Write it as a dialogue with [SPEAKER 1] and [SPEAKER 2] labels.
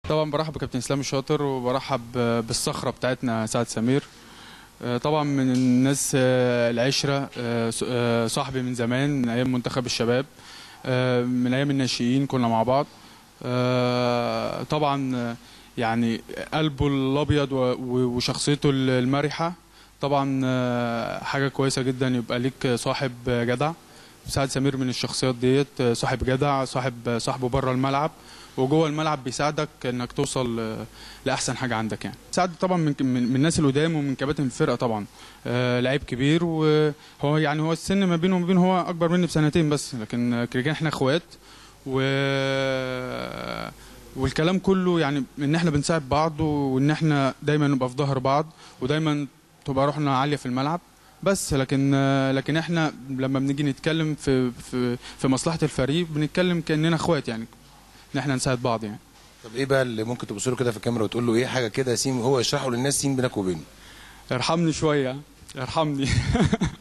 [SPEAKER 1] طبعا برحب بكابتن اسلام الشاطر، وبرحب بالصخره بتاعتنا سعد سمير. طبعا من الناس العشره، صاحبي من زمان، من ايام منتخب الشباب، من ايام الناشئين كنا مع بعض. طبعا يعني قلبه الابيض وشخصيته المرحه. طبعا حاجه كويسه جدا يبقى ليك صاحب جدع. سعد سمير من الشخصيات ديت، صاحب جدع، صاحبه بره الملعب وجوه الملعب، بيساعدك انك توصل لاحسن حاجه عندك. يعني سعد طبعا من الناس اللي قدام ومن كباتن الفرقه طبعا. لعيب كبير، وهو يعني هو السن ما بينه وما بين، هو اكبر مني بسنتين بس، لكن احنا اخوات والكلام كله يعني ان احنا بنساعد بعض، وان احنا دايما نبقى في ظهر بعض، ودايما تبقى روحنا عاليه في الملعب بس. لكن احنا لما بنيجي نتكلم في مصلحه الفريق، بنتكلم كاننا اخوات، يعني ان احنا نساعد بعض يعني.
[SPEAKER 2] طب ايه بقى اللي ممكن تبص له كده في الكاميرا وتقول له ايه حاجه كده سين، هو يشرحه للناس، سين بينك وبينه؟
[SPEAKER 1] ارحمني شويه، ارحمني.